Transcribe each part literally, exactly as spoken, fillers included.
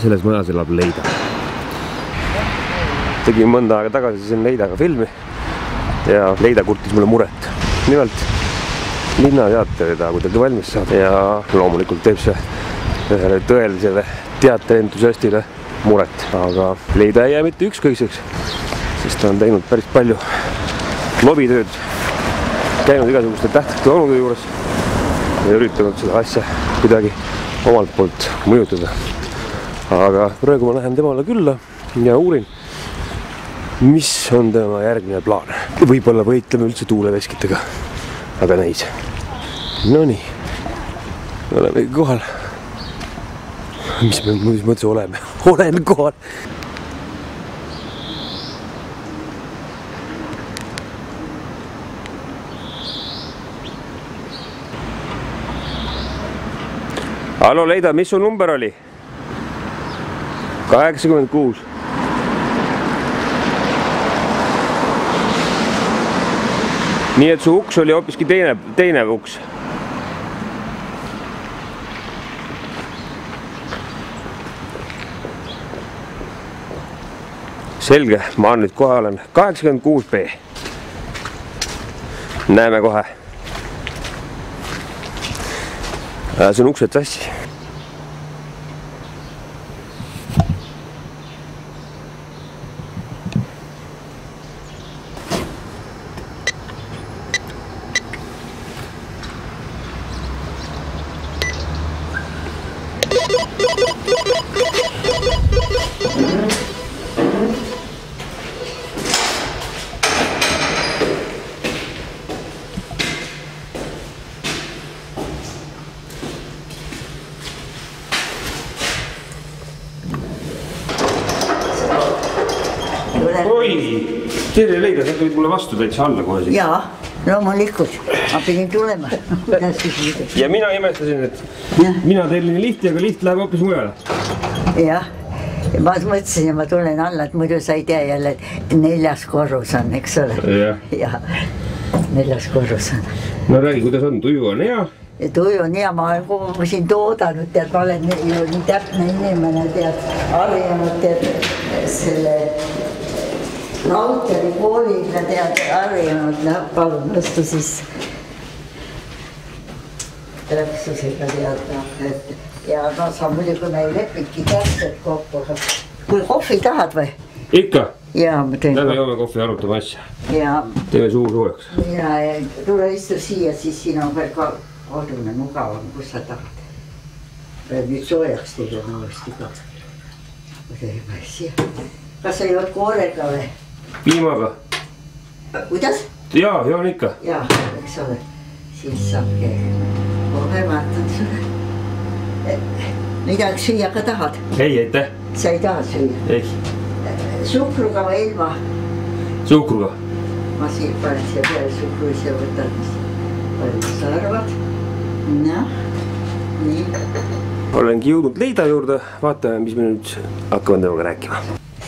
selles majas elab Leida. Tegin mõnda aega tagasi siin Leidaga filmi ja Leida kurtis mulle muret. Nimelt linnateater ei taha kuidagi valmis saada ja loomulikult teeb see ühele tõelisele teaterentusiastile muret. Aga Leida ei jää mitte ükskõikseks, sest ta on teinud päris palju lobitööd, käinud igasuguste tähtsate onude juures ja üritanud seda asja kuidagi omalt poolt mõjutada. Aga praegu ma lähen temale külla ja uurin, mis on tema järgmine plaan. Võib-olla võitleme üldse tuuleveskitega, aga näis. No nii, oleme kohal. Mis me mis mõttes oleme? Olen kohal. Hallo Leida, mis su number oli? kaheksakümmend kuus. Nii et su uks oli hoopiski teine, teine uks. Selge, ma nüüd kohe olen kaheksakümmend kuus B. Näeme kohe. See on uksed sassi. Oi, tere Leida, sa tulid mulle vastu täitsa alla kohe siin. Jaa, loomulikult. Ma pidin tulema. Ja mina imestasin, et ja. Mina tellin lifti, aga lift läheb hoopis mujale. Jah, ma mõtlesin ja ma tulen alla, et muidu sa ei tea jälle, et neljas korrus on, eks ole? Jah. Ja, neljas korrus on. No räägi, kuidas on? Tuju on hea? Ja tuju on hea, ma olen kogu siin toodanud, tead, ma olen ju nii täpne inimene, tead, harjunud, tead, selle raudteri kooliga tead harjunud, palun nõstu sisse. Täpsusega tead, et ja no sa muidugi me ei lepidki täpselt kokku. Kui kohvi tahad või? Ikka? Jaa, ma teen. Lähme joome kohvi, arutame asja. Jaa. Teeme suu soojaks. Jaa, ja tule istu siia, siis siin on veel ka kodune mugavam, kus sa tahad. Peab nüüd soojaks teile uuesti ka. Teeme siia. Kas sa jood koorega või? Piimaga. Kuidas? Jaa, joon ikka. Jaa, eks ole. Siis saabki kohe vaatan sulle. Midagi süüa ka tahad? Ei, aitäh. Sa ei taha süüa? Ei. Suhkruga või ilma? Suhkruga. Ma siin panen siia peale suhkruis ja võtan, mis palju sa arvad. No, nii. Olengi jõudnud Leida juurde. Vaatame, mis me nüüd hakkame temaga rääkima.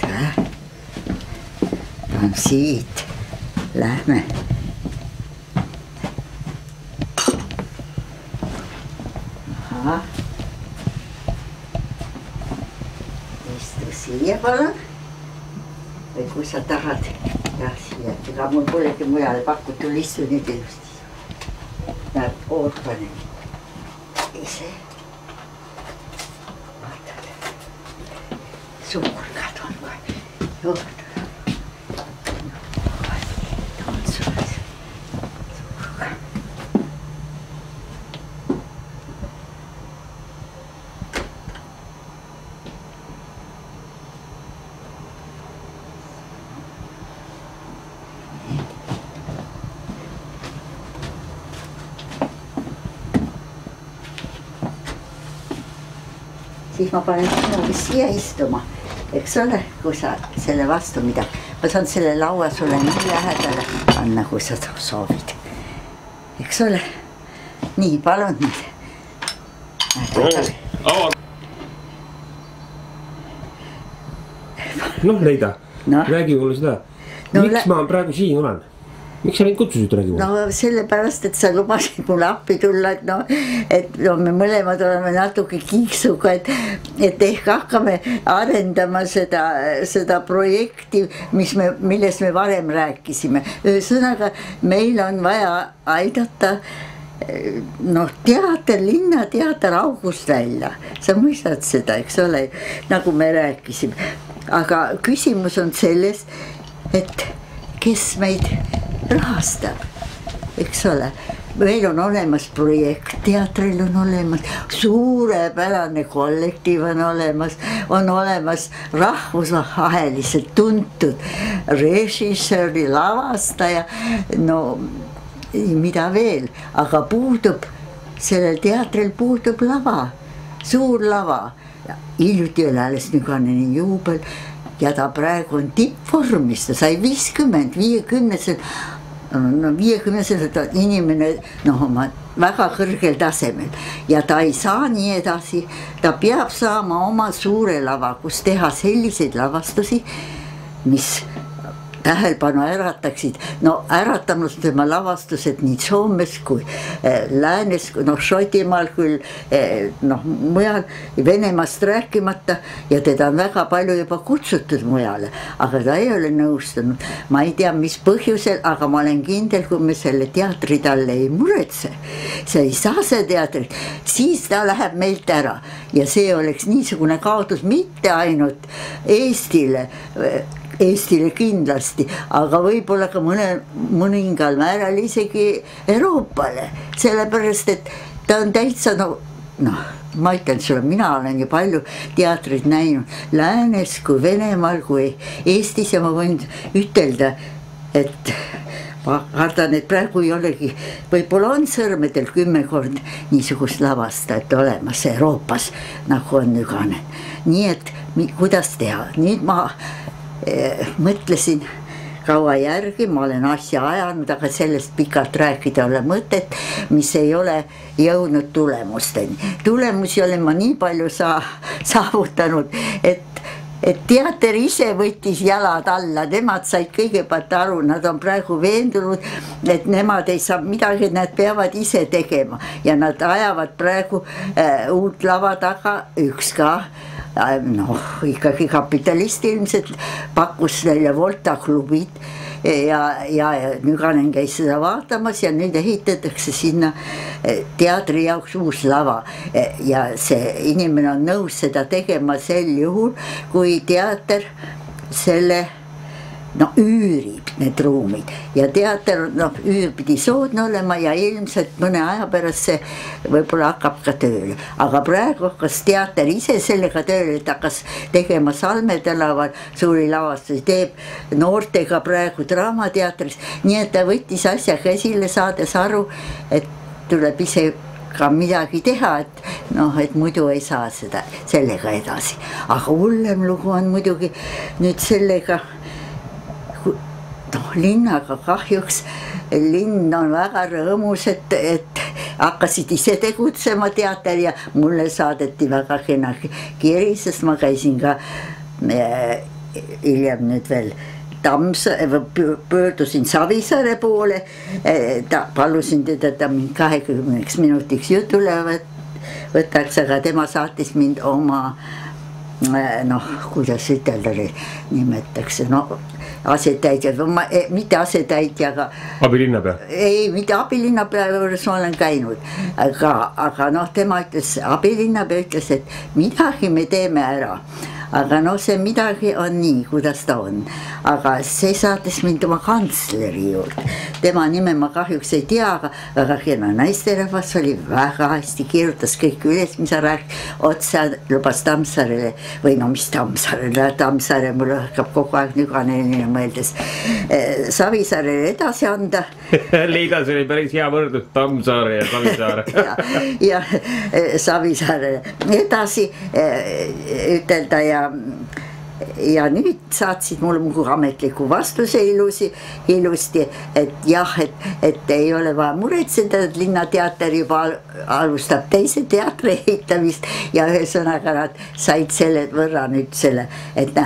Siit lähme. Aha. Istu siia palun. Või kui sa tahad. Jah, siia. Ega mul polegi mujale pakutud, istu nüüd ilusti. Näeb, ootan. Ise. Vaatad. Suhkurgad on kohe. Juurde. Siis ma panen sinugi siia istuma, eks ole, kui sa selle vastu midagi. Ma saan selle laua sulle nii lähedale anna, kui sa soovid. Eks ole? Nii, palun nüüd. Noh, Leida, räägi mulle seda. Miks ma praegu siin olen? miks sa neid kutsusid räägima? No sellepärast, et sa lubasid mulle appi tulla, et no, et no me mõlemad oleme natuke kiiksuga, et, et ehk hakkame arendama seda, seda projekti, mis me, millest me varem rääkisime. Ühesõnaga, meil on vaja aidata noh, teater, linnateater august välja. Sa mõistad seda, eks ole, nagu me rääkisime. Aga küsimus on selles, et kes meid rahastab, eks ole. Meil on olemas projekt, teatril on olemas, suurepärane kollektiiv on olemas, on olemas rahvusvaheliselt tuntud režissööri, lavastaja, no mida veel, aga puudub, sellel teatril puudub lava, suur lava. Hiljuti oli alles Nüganeni juubel ja ta praegu on tippvormis, ta sai viiskümmend, viiekümnesel, no viiekümnesel inimene, noh, oma väga kõrgel tasemel ja ta ei saa nii edasi, ta peab saama oma suure lava, kus teha selliseid lavastusi, mis tähelepanu ärataksid, no äratanud tema lavastused nii Soomes kui eh, Läänes, noh Šotimaal küll, eh, noh mujal, Venemaast rääkimata ja teda on väga palju juba kutsutud mujale, aga ta ei ole nõustunud. Ma ei tea, mis põhjusel, aga ma olen kindel, kui me selle teatri talle ei muretse, see ei saa see teatrit, siis ta läheb meilt ära ja see oleks niisugune kaotus mitte ainult Eestile, Eestile kindlasti, aga võib-olla ka mõne, mõningal määral isegi Euroopale, sellepärast, et ta on täitsa, no, noh, ma ütlen sulle, mina olen ju palju teatrit näinud Läänes kui Venemaal kui Eestis ja ma võin ütelda, et ma kardan, et praegu ei olegi, võib-olla on sõrmedel kümme kord niisugust lavastajat olemas Euroopas, nagu on Nüganen. Nii et kuidas teha, nüüd ma mõtlesin kaua järgi, ma olen asja ajanud, aga sellest pikalt rääkida ole mõtet, mis ei ole jõudnud tulemusteni. Tulemusi olen ma nii palju sa saavutanud, et, et teater ise võttis jalad alla, nemad said kõigepealt aru, nad on praegu veendunud, et nemad ei saa midagi, nad peavad ise tegema ja nad ajavad praegu äh, uut lava taga, üks ka, noh, ikkagi kapitalist ilmselt pakkus välja Volta klubid ja, ja Nüganen käis seda vaatamas ja nüüd ehitatakse sinna teatri jaoks uus lava ja see inimene on nõus seda tegema sel juhul, kui teater selle no üürib need ruumid ja teater, noh, üür pidi soodne olema ja ilmselt mõne aja pärast see võib-olla hakkab ka tööle. Aga praegu hakkas teater ise sellega tööle, et hakkas tegema Salme tänaval suuri lavastusi, teeb noortega praegu Draamateatris, nii et ta võttis asja käsile, saades aru, et tuleb ise ka midagi teha, et noh, et muidu ei saa seda, sellega edasi. Aga hullem lugu on muidugi nüüd sellega, noh, linnaga kahjuks, linn on väga rõõmus, et, et hakkasid ise tegutsema teater ja mulle saadeti väga kena kiri, sest ma käisin ka äh, hiljem nüüd veel Tammsaare, pöördusin Savisaare poole, ta palusin teda, ta mind kahekümneks minutiks jutule võtaks, aga tema saatis mind oma noh, kuidas ütelda nimetakse, no asetäitjad, mitte asetäitjaga. Abilinnapea? Ei, mitte abilinnapea juures ma olen käinud, aga, aga noh, tema ütles, abilinnapea ütles, et midagi me teeme ära. Aga noh, see midagi on nii, kuidas ta on. Aga see saatis mind oma kantsleri juurde. Tema nime ma kahjuks ei tea, aga väga kena naisterahvas oli, väga hästi kirjutas kõik üles, mis sa rääk, otsa lubas Tammsaarele, või no mis Tammsaarele, Tammsaare mul hakkab kogu aeg Nüganenile mõeldes Savisaarele edasi anda. Leidas oli päris hea võrdlus Tammsaare ja Savisaare. ja, ja Savisaarele edasi ütelda ja ja nüüd saatsid mulle mugu ametliku vastuse ilusi, ilusti, et jah, et, et ei ole vaja muretseda, et linnateater juba alustab teise teatri ehitamist ja ühesõnaga nad said selle võrra nüüd selle, et näed,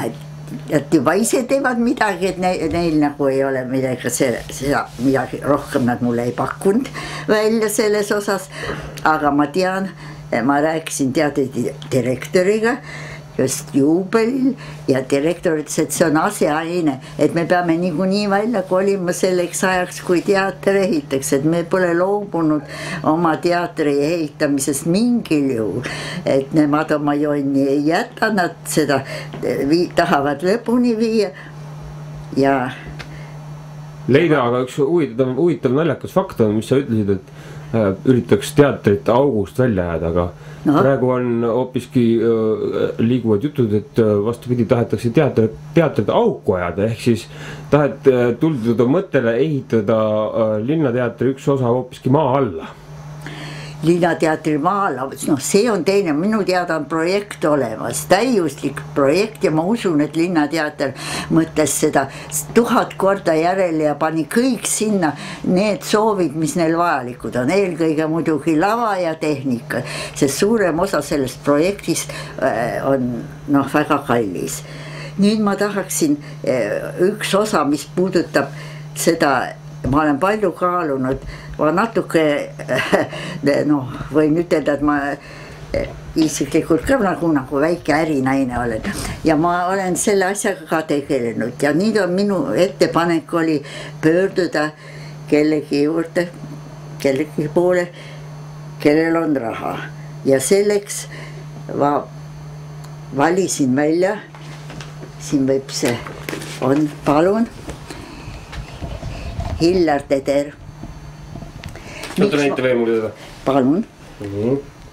et juba ise teevad midagi, et neil, neil nagu ei ole midagi, seda midagi rohkem nad mulle ei pakkunud välja selles osas, aga ma tean, ma rääkisin teatri direktoriga just juubelil ja direktor ütles, et see on asjaine, et me peame niikuinii välja kolima selleks ajaks, kui teater ehitaks, et me pole loobunud oma teatri ehitamisest mingil juhul, et nemad oma jonni ei jäta, nad seda vii, tahavad lõpuni viia ja Leida, aga üks huvitav, huvitav naljakas fakt on, mis sa ütlesid, et äh, üritaks teatrit august välja jääda, aga no. Praegu on hoopiski äh, liiguvad jutud, et äh, vastupidi tahetakse teater, teatrit auku ajada, ehk siis tahet äh, tulduda mõttele ehitada äh, linnateatri üks osa hoopiski maa alla. Linnateatri maal, noh see on teine, minu teada on projekt olemas, täiuslik projekt ja ma usun, et Linnateater mõtles seda tuhat korda järele ja pani kõik sinna need soovid, mis neil vajalikud on, eelkõige muidugi lava ja tehnika, sest suurem osa sellest projektist on noh väga kallis. Nüüd ma tahaksin üks osa, mis puudutab seda, ma olen palju kaalunud, ma natuke, noh, võin ütelda, et ma isiklikult ka nagu, nagu väike ärinaine olen ja ma olen selle asjaga ka tegelenud ja nüüd on minu ettepanek oli pöörduda kellegi juurde, kellegi poole, kellel on raha ja selleks ma valisin välja, siin võib see on, palun, Hillar Teder. Oota näite veel mulle seda. Palun. Mm-hmm.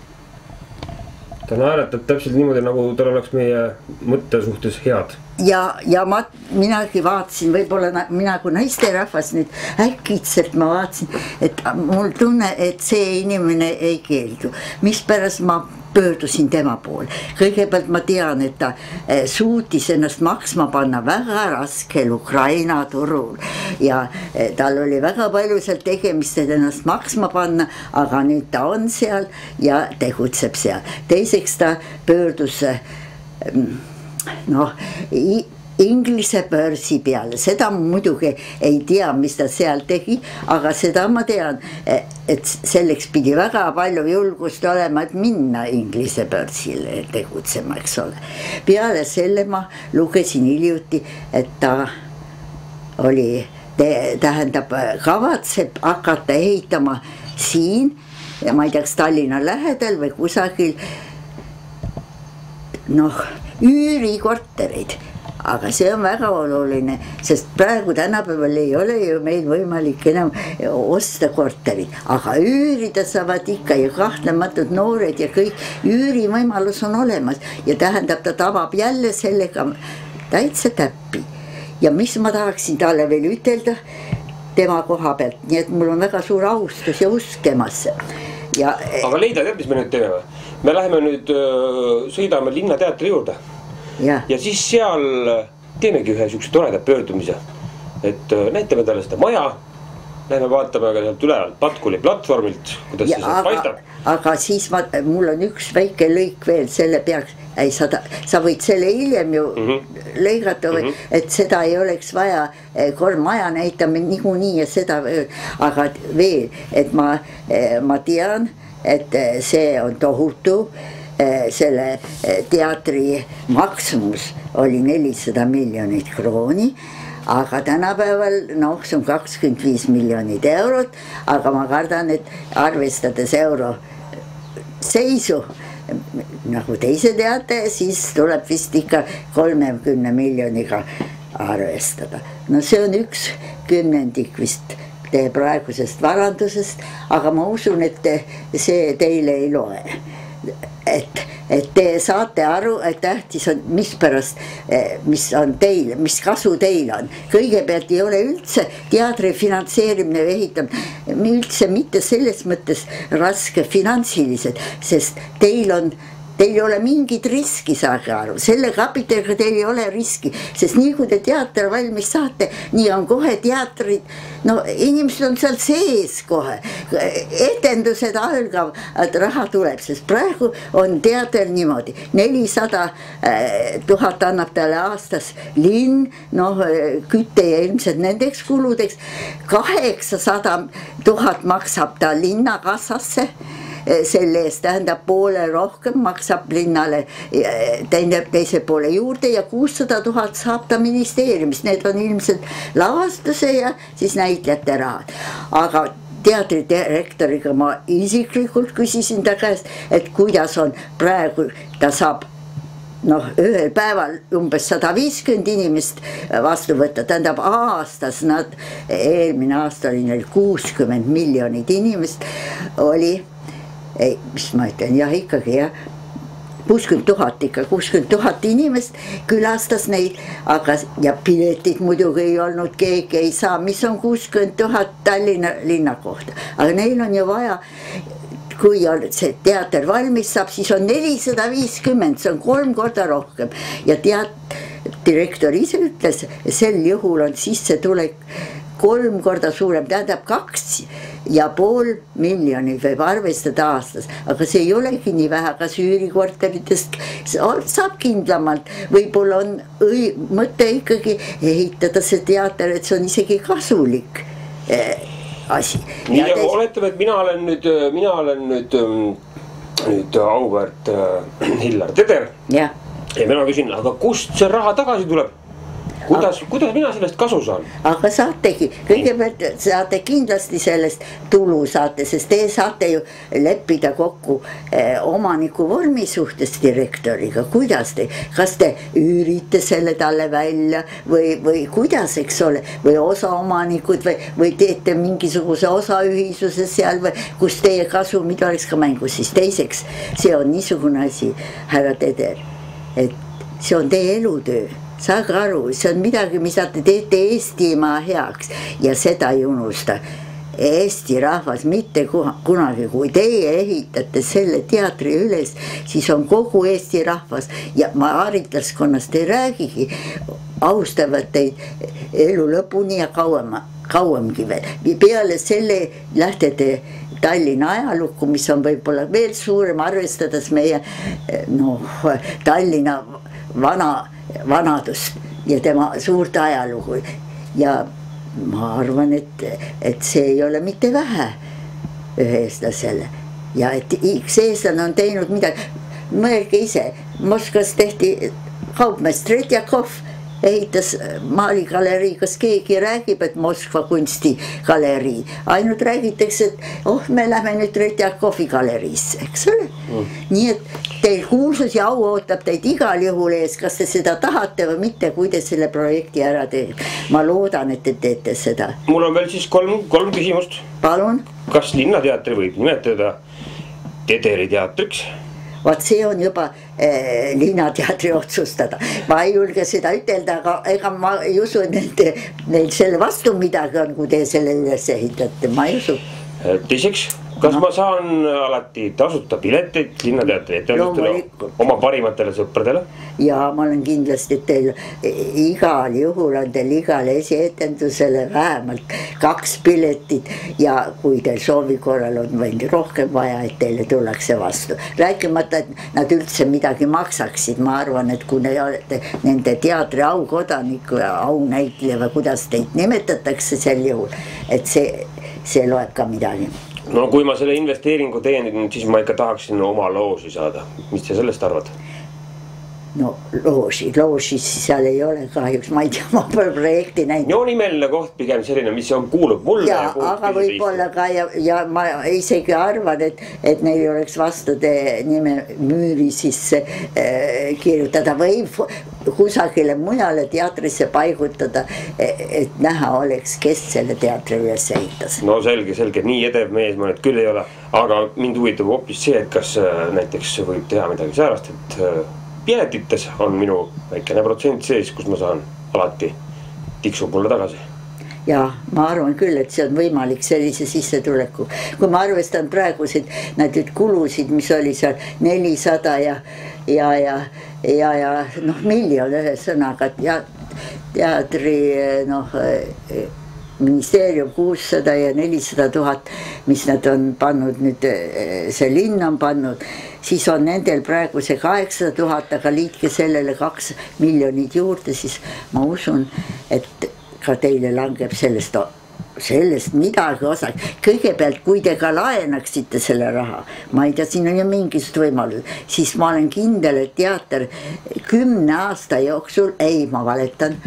Ta naeratab täpselt niimoodi, nagu tal oleks meie mõtte suhtes head. Ja, ja ma, minagi vaatasin, võib-olla mina kui naisterahvas nüüd äkitselt ma vaatasin, et mul tunne, et see inimene ei keeldu. Mispärast ma pöördusin tema pool. Kõigepealt ma tean, et ta suutis ennast maksma panna väga raskel Ukraina turul ja tal oli väga palju seal tegemist, et ennast maksma panna, aga nüüd ta on seal ja tegutseb seal. Teiseks ta pöördus noh, Inglise börsi peale, seda muidugi ei tea, mis ta seal tegi, aga seda ma tean, et selleks pidi väga palju julgust olema, et minna Inglise börsile tegutsema, eks ole. Peale selle ma lugesin hiljuti, et ta oli, tähendab, kavatseb hakata ehitama siin, ja ma ei teaks Tallinna lähedal või kusagil, noh, üürikorterid. Aga see on väga oluline, sest praegu tänapäeval ei ole ju meil võimalik enam osta korterid, aga üürida saavad ikka ja kahtlematult noored ja kõik üürimõimalus on olemas ja tähendab, ta tabab jälle sellega täitsa täppi. Ja mis ma tahaksin talle veel ütelda tema koha pealt, nii et mul on väga suur austus ja usk temasse. Ja, aga Leida, tead, mis me nüüd teeme või? Me läheme nüüd, sõidame Linnateatri juurde. Ja. ja siis seal teemegi ühe sükse toreda pöördumise, et näitame talle seda maja, lähme vaatame ka sealt üle Patkuli platvormilt, kuidas ja, see sealt paistab. Aga siis ma, mul on üks väike lõik veel, selle peaks, ei, sa, sa võid selle hiljem ju mm-hmm. lõigata, või, mm-hmm. et seda ei oleks vaja, kolm maja näitame niikuinii ja seda, aga veel, et ma, ma tean, et see on tohutu, selle teatri maksumus oli nelisada miljonit krooni, aga tänapäeval noh, see on kakskümmend viis miljonit eurot, aga ma kardan, et arvestades euro seisu, nagu teise teate, siis tuleb vist ikka kolmekümne miljoniga arvestada. No see on üks kümnendik vist teie praegusest varandusest, aga ma usun, et see teile ei loe. Et, et te saate aru, et tähtis on, mis pärast, mis on teil, mis kasu teil on. Kõigepealt ei ole üldse teatri finantseerimine või ehitamine üldse mitte selles mõttes raske finantsiliselt, sest teil on teil ei ole mingit riski, saage aru, selle kapitaliga teil ei ole riski, sest nii kui te teater valmis saate, nii on kohe teatrid, no inimesed on seal sees kohe, etendused algab, et raha tuleb, sest praegu on teater niimoodi, nelisada tuhat annab talle aastas linn, noh kütte ja ilmselt nendeks kuludeks, kaheksasada tuhat maksab ta linnakassasse, selle eest tähendab poole rohkem maksab linnale teine, teise poole juurde ja kuussada tuhat saab ta ministeeriumist, need on ilmselt lavastuse ja siis näitlejate rahad, aga teatridirektoriga ma isiklikult küsisin ta käest, et kuidas on praegu, ta saab noh, ühel päeval umbes sada viiskümmend inimest vastu võtta, tähendab aastas nad, eelmine aasta oli neil kuuskümmend miljonit inimest oli, ei, mis ma ütlen, jah ikkagi jah, kuuskümmend tuhat ikka, kuuskümmend tuhat inimest külastas neid, aga ja piletid muidugi ei olnud, keegi ei saa, mis on kuuskümmend tuhat Tallinna linna kohta, aga neil on ju vaja, kui on see teater valmis saab, siis on nelisada viiskümmend, see on kolm korda rohkem ja teat-, direktor ise ütles, sel juhul on sissetulek kolm korda suurem, tähendab kaks ja pool miljonit võib arvestada aastas, aga see ei olegi nii vähe, kas üürikorteritest saab kindlamalt, võib-olla on õi, mõte ikkagi ehitada see teater, et see on isegi kasulik asi. nii ja teis... oletame, et mina olen nüüd, mina olen nüüd, nüüd auväärt Hillar Teder ja. ja mina küsin, aga kust see raha tagasi tuleb? Kuidas, aga, kuidas mina sellest kasu saan? Aga saategi, kõigepealt saate kindlasti sellest tulu saate, sest te saate ju leppida kokku eh, omaniku vormi suhtes direktoriga, kuidas te, kas te üürite selle talle välja või, või kuidas, eks ole, või osaomanikud või, või teete mingisuguse osaühisuse seal või kus teie kasumid oleks ka mängus, siis teiseks, see on niisugune asi, härra Teder, et see on teie elutöö. Saage aru, see on midagi, mis te teete Eestimaa heaks ja seda ei unusta. Eesti rahvas mitte kunagi, kui teie ehitate selle teatri üles, siis on kogu Eesti rahvas ja ma haritlaskonnast ei räägigi, austavad teid elu lõpuni ja kauem, kauemgi veel. Peale selle lähtete Tallinna ajalukku, mis on võib-olla veel suurem, arvestades meie no, Tallinna vana vanadust ja tema suurt ajalugu ja ma arvan, et, et see ei ole mitte vähe ühe eestlasele ja et X eestlane on teinud midagi, mõelge ise, Moskvas tehti kaupmees Tretjakov ehitas maaligalerii, kas keegi räägib, et Moskva kunstigalerii, ainult räägitakse, et oh, me lähme nüüd Tretjakovi galeriisse, eks ole mm. nii et teil kuulsus ja au ootab teid igal juhul ees, kas te seda tahate või mitte, kui te selle projekti ära teete. Ma loodan, et te teete seda. Mul on veel siis kolm, kolm küsimust. Palun. Kas Linnateatri võib nimetada Tederi teatriks? Vaat see on juba eh, Linnateatri otsustada. Ma ei julge seda ütelda, aga ega ma ei usu, et neil, neil selle vastu midagi on, kui te selle üles ehitate. Ma ei usu. Teiseks, kas no. ma saan alati tasuta pileteid Linnateatri etendustele oma parimatele sõpradele? Ja ma olen kindlasti, et teil igal juhul on teil igale esietendusele vähemalt kaks piletit ja kui teil soovi korral on veidi rohkem vaja, et teile tullakse vastu. Rääkimata, et nad üldse midagi maksaksid, ma arvan, et kui ne olete nende teatri aukodaniku ja aunäitleja või kuidas teid nimetatakse sel juhul, et see, see loeb ka midagi. No kui ma selle investeeringu teen, siis ma ikka tahaksin oma looži saada. Mis te sellest arvad? No looži, looži seal ei ole kahjuks, ma ei tea, ma pole projekti näinud. No nimeline koht pigem selline, mis on kuulub mulle. Ja, ja aga võib-olla ka ja, ja ma isegi arvan, et, et neil oleks vastu te nime müüri sisse äh, kirjutada või kusagile mujale teatrisse paigutada, et näha oleks, kes selle teatri üles ehitas. No selge, selge, nii edev mees ma nüüd küll ei ole, aga mind huvitab hoopis see, et kas näiteks võib teha midagi säärast, et piletites on minu väikene protsent sees, kus ma saan alati tiksub mulle tagasi. ja ma arvan küll, et see on võimalik sellise sissetuleku. Kui ma arvestan praegusid näiteks kulusid, mis oli seal nelisada ja, ja, ja, ja, ja noh, miljon ühe sõnaga ja teatri noh, ministeerium kuussada ja nelisada tuhat, mis nad on pannud nüüd, see linn on pannud, siis on nendel praegu see kaheksasada tuhat, aga liitke sellele kaks miljonit juurde, siis ma usun, et ka teile langeb sellest, sellest midagi osaks. Kõigepealt, kui te ka laenaksite selle raha, ma ei tea, siin on ju mingisugused võimalused, siis ma olen kindel, et teater kümne aasta jooksul, ei, ma valetan,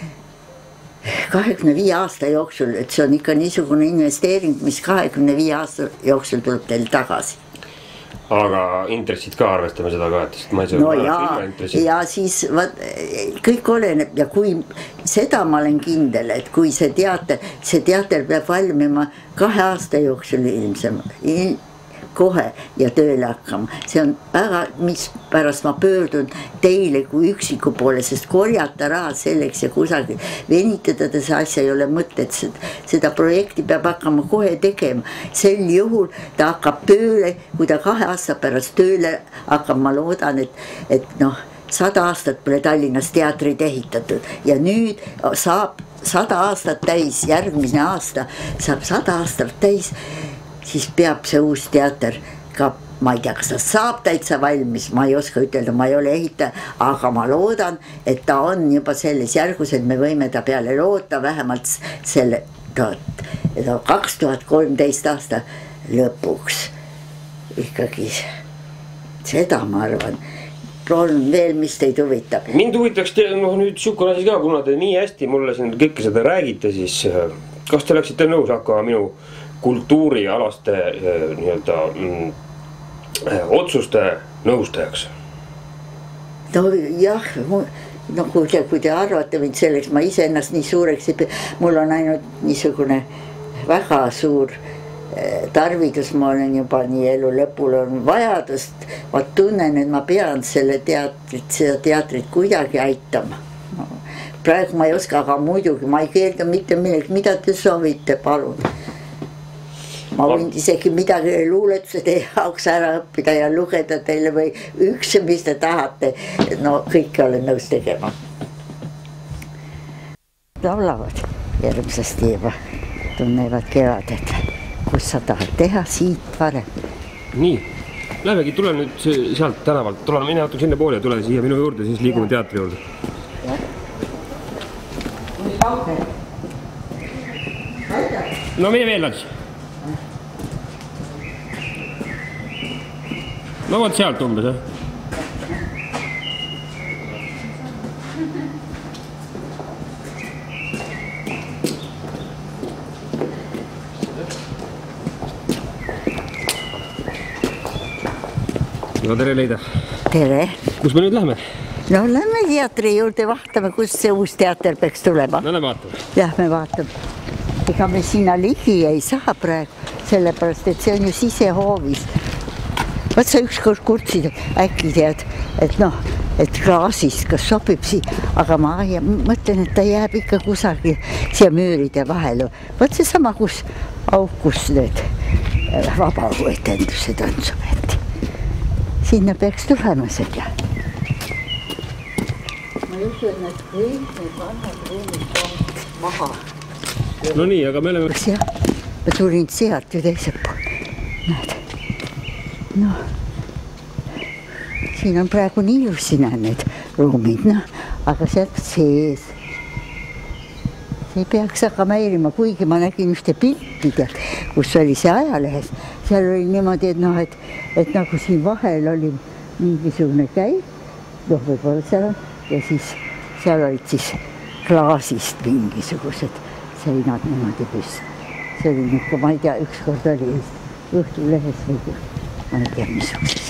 kahekümne viie aasta jooksul, et see on ikka niisugune investeering, mis kahekümne viie aasta jooksul tuleb teil tagasi. Aga intressid ka arvestame seda ka, et ma ei saa no ja, ja siis vaat, kõik oleneb ja kui seda ma olen kindel, et kui see teater, see teater peab valmima kahe aasta jooksul ilmselt il, kohe ja tööle hakkama. See on väga, mis pärast ma pöördun teile kui üksiku poole, sest korjata raha selleks ja kusagil venitada see asja ei ole mõtet, seda projekti peab hakkama kohe tegema. Sel juhul ta hakkab tööle, kui ta kahe aasta pärast tööle hakkab, ma loodan, et, et noh, sada aastat pole Tallinnas teatrid ehitatud ja nüüd saab sada aastat täis, järgmine aasta saab sada aastat täis, siis peab see uus teater ka, ma ei tea, kas ta saab täitsa valmis, ma ei oska ütelda, ma ei ole ehitaja, aga ma loodan, et ta on juba selles järgus, et me võime ta peale loota vähemalt selle kaks tuhat kolmteist aasta lõpuks. Ikkagi seda ma arvan. Proovin veel, mis teid huvitab. Mind huvitaks te, no nüüd sükkur asi ka, kuna te nii hästi mulle siin kõike seda räägite, siis kas te läksite nõus hakkama minu kultuurialaste nii-öelda mm, otsuste nõustajaks? No jah, no kui te, kui te arvate mind selleks, ma ise ennast nii suureks ei pea, mul on ainult niisugune väga suur tarvidus, ma olen juba nii elu lõpul on vajadust, ma tunnen, et ma pean selle teatrit, seda teatrit kuidagi aitama. Praegu ma ei oska, aga muidugi ma ei keelda mitte millegi, mida te soovite, palun. Ma võin isegi midagi luuletuse teie jaoks ära õppida ja lugeda teile või üks, mis te tahate. No kõike olen nõus tegema. Laulavad järgmisesti juba, tunnevad kevadet, kus sa tahad teha siit varem. Nii, lähemegi, tule nüüd sealt tänavalt, tule mine natuke sinna poole ja tule siia minu juurde, siis liigume teatri juurde. Jah. Kui kaugel? No mine veel lats. No vot sealt umbes, jah. No tere, Leida. Tere. Kus me nüüd lähme? No lähme teatri juurde, vaatame, kus see uus teater peaks tulema. No lähme vaatame. Jah, me vaatame. Ega me sinna ligi ei saa praegu, sellepärast, et see on ju sisehoovis. Vaat sa ükskord kurtsid, äkki tead, et noh, et klaasist, kas sobib siia, aga ma ja mõtlen, et ta jääb ikka kusagil siia müüride vahel. Vaat see sama, kus aukus need vabaõuetendused on suveti. Sinna peaks tulema seda. Ma ütlen, et kõik need vanad ruumid on maha. No nii, aga me oleme... Kas jah? Ma tulin sealt ju teise pool. Näed. No, siin on praegu nii ilusi need ruumid, noh, aga sealt sees. See ei peaks hakkama häirima, kuigi ma nägin ühte pilti, kus oli see ajalehes. Seal oli niimoodi, et noh, et, et nagu siin vahel oli mingisugune käib, noh, võib-olla seal on, ja siis seal olid siis klaasist mingisugused seinad niimoodi püs. See oli nagu, ma ei tea, ükskord oli Õhtulehes või ma ei tea, missuguseks.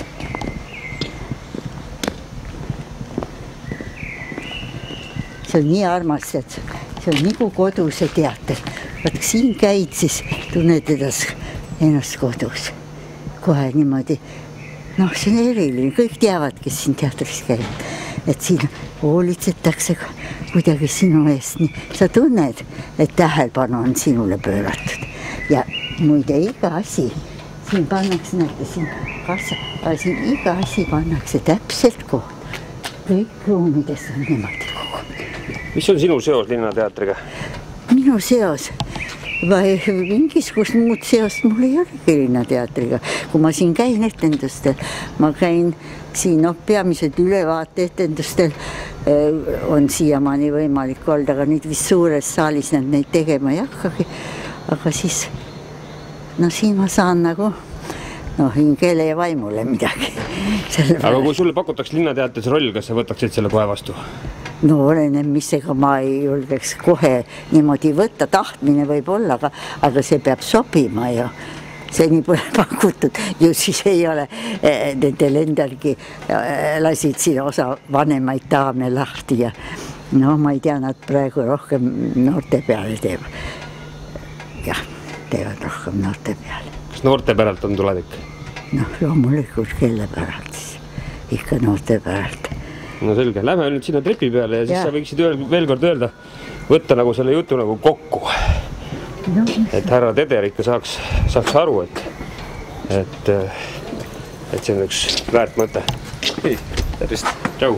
See on nii armas, et see on nagu koduse teater. Vaat siin käid, siis tunned ennast kodus. Kohe niimoodi. Noh, see on eriline. Kõik teavad, kes siin teatris käib. et siin hoolitsetakse kuidagi sinu eest, nii sa tunned, et tähelepanu on sinule pööratud. Ja muide iga asi, siin pannakse, näete siin kassa, aga siin iga asi pannakse täpselt koht. Kõik ruumides on niimoodi kogu. Mis on sinu seos Linnateatriga? Minu seos? Vai mingisugust muud seost mul ei olegi Linnateatriga. Kui ma siin käin etendustel, ma käin siin no, peamiselt ülevaate etendustel on siiamaani võimalik olnud, aga nüüd vist suures saalis nad neid tegema ei hakkagi. Aga siis, no siin ma saan nagu no hingele ja vaimule midagi. Aga kui sulle pakutaks Linnateatris roll, kas sa võtaksid selle kohe vastu? No oleneb, mis ega ma ei julgeks kohe niimoodi võtta, tahtmine võib olla, aga, aga see peab sobima ja see nii pole pakutud. Ju siis ei ole nendel endalgi lasid siin osa vanemaid daame lahti ja no ma ei tea, nad praegu rohkem noorte peale teevad. Jah, teevad rohkem noorte peale. Kas noorte päralt on tulevik? Noh, loomulikult kelle päralt siis. Ikka noorte päralt. No selge, lähme nüüd sinna trepi peale ja siis ja. Sa võiksid veel kord öelda, võtta nagu selle jutu nagu kokku. No, et härra Teder ikka saaks, saaks aru, et, et, et see on üks väärt mõte. Hei, tervist. Tšau.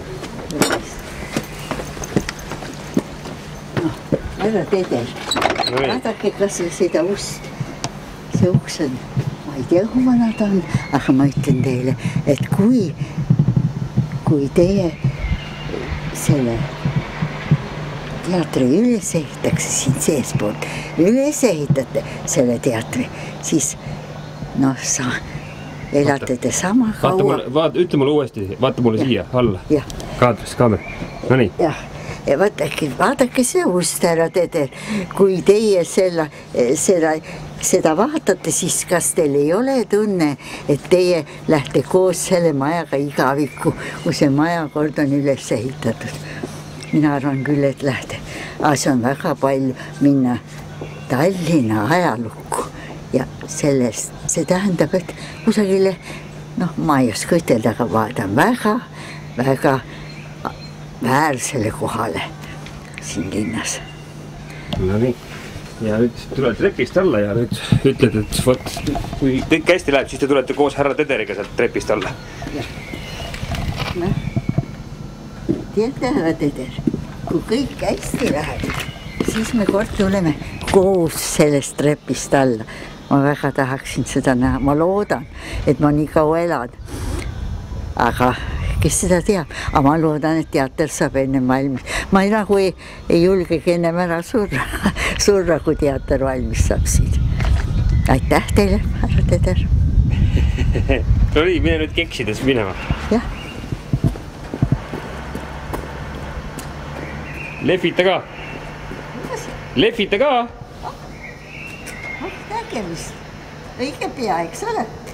No, härra Teder, no, vaadake kas seda ust. See uks on, ma ei tea, kui vana ta on, aga ma ütlen teile, et kui, kui teie selle teatri üles ehitakse siin seespoolt, üles ehitate selle teatri, siis noh, sa elate te sama kaua. Vaata, ütle mulle uuesti, vaata mulle ja. Siia alla. Ja. Kaadris, kaamer. No nii. Jah, ja vaadake, vaadake see ust, härra Teder. Kui teie selle, selle, seda vaatate, siis kas teil ei ole tunne, et teie lähte koos selle majaga igavikku, kui see maja kord on üles ehitatud. Mina arvan küll, et lähte. Aga see on väga palju minna Tallinna ajalukku ja sellest, see tähendab, et kusagile, noh, ma ei oska ütelda, aga vaatan väga, väga väärsele kohale siin linnas. No nii. Ja nüüd tuled trepist alla ja nüüd ütled, et võt, kui kõik hästi läheb, siis te tulete koos härra Tederiga sealt trepist alla. No, teate, härra Teder, kui kõik hästi läheb, siis me kord tuleme koos sellest trepist alla. Ma väga tahaksin seda näha, ma loodan, et ma nii kaua elan. Aga kes seda teab, aga ma loodan, et teater saab ennem valmis. Ma ei nagu ei, ei julgegi ennem ära surra, surra, kui teater valmis saab siin. Aitäh teile, härra Teder. No nii, mine nüüd keksides minema. Jah. Lehvita ka. Lehvita ka. Ah, nägemist. Õige pea, eks ole?